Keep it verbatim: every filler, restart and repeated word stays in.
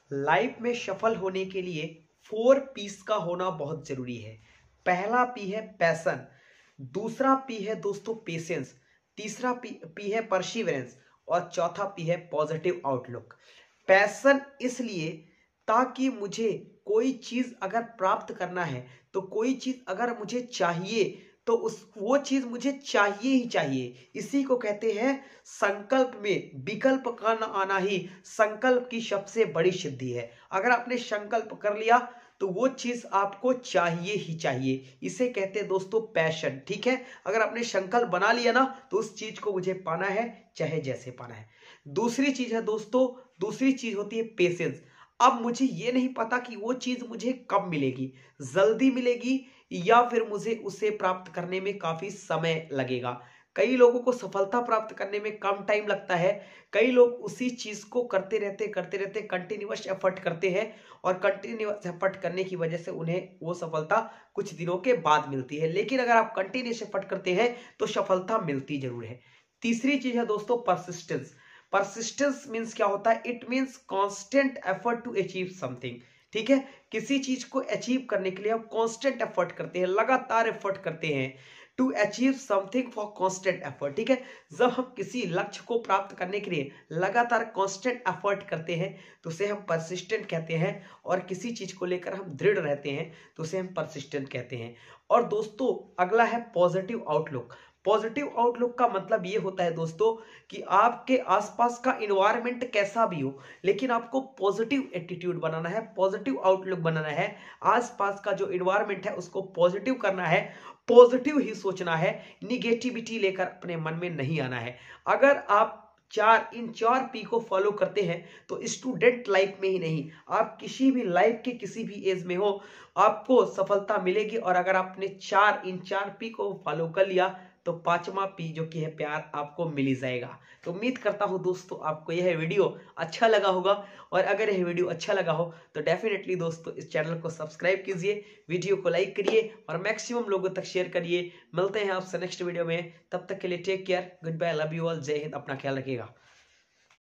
Life में सफल होने के लिए फोर पीस का होना बहुत जरूरी है। पहला पी है पैशन, दूसरा पी है दोस्तों पेशेंस, तीसरा पी पी है परसिवरेंस और चौथा पी है पॉजिटिव आउटलुक। पैशन इसलिए ताकि मुझे कोई चीज अगर प्राप्त करना है, तो कोई चीज अगर मुझे चाहिए तो उस वो चीज मुझे चाहिए ही चाहिए। इसी को कहते हैं संकल्प में विकल्प का न आना ही संकल्प की सबसे बड़ी सिद्धि है। अगर आपने संकल्प कर लिया तो वो चीज आपको चाहिए ही चाहिए। इसे कहते हैं दोस्तों पैशन। ठीक है, अगर आपने संकल्प बना लिया ना तो उस चीज को मुझे पाना है, चाहे जैसे पाना है। दूसरी चीज है दोस्तों, दूसरी चीज होती है पेशेंस। अब मुझे ये नहीं पता कि वो चीज मुझे कब मिलेगी, जल्दी मिलेगी या फिर मुझे उसे प्राप्त करने में काफी समय लगेगा। कई लोगों को सफलता प्राप्त करने में कम टाइम लगता है, कई लोग उसी चीज को करते रहते करते रहते कंटिन्यूअस एफर्ट करते हैं और कंटिन्यूअस एफर्ट करने की वजह से उन्हें वो सफलता कुछ दिनों के बाद मिलती है। लेकिन अगर आप कंटिन्यूअस एफर्ट करते हैं तो सफलता मिलती जरूर है। तीसरी चीज है दोस्तों परसिस्टेंस। परसिस्टेंस मीन्स क्या होता है? It means constant effort to achieve something. ठीक है, किसी चीज को अचीव करने के लिए हम कांस्टेंट एफर्ट करते हैं, लगातार एफर्ट करते हैं। To achieve something for constant effort. ठीक है, जब हम किसी लक्ष्य को प्राप्त करने के लिए लगातार कांस्टेंट एफर्ट करते हैं तो उसे हम परसिस्टेंट कहते हैं, और किसी चीज को लेकर हम दृढ़ रहते हैं तो उसे हम परसिस्टेंट कहते हैं। और दोस्तों अगला है पॉजिटिव आउटलुक। पॉजिटिव आउटलुक का मतलब ये होता है दोस्तों कि आपके आसपास का इन्वायरमेंट कैसा भी हो, लेकिन आपको पॉजिटिव एटीट्यूड बनाना है, पॉजिटिव आउटलुक बनाना है। आसपास का जो इन्वायरमेंट है उसको पॉजिटिव करना है, पॉजिटिव ही सोचना है, निगेटिविटी लेकर अपने मन में नहीं आना है। अगर आप चार इन चार पी को फॉलो करते हैं तो स्टूडेंट लाइफ में ही नहीं, आप किसी भी लाइफ के किसी भी एज में हो, आपको सफलता मिलेगी। और अगर आपने चार इन चार पी को फॉलो कर लिया तो पांचवा पी जो कि है प्यार आपको मिल ही जाएगा। तो उम्मीद करता हूं दोस्तों आपको यह वीडियो अच्छा लगा होगा, और अगर यह वीडियो अच्छा लगा हो तो डेफिनेटली दोस्तों इस चैनल को सब्सक्राइब कीजिए, वीडियो को लाइक करिए और मैक्सिमम लोगों तक शेयर करिए। मिलते हैं आपसे नेक्स्ट वीडियो में, तब तक के लिए take care, goodbye, love you all, Jai Hind, अपना ख्याल रखिएगा।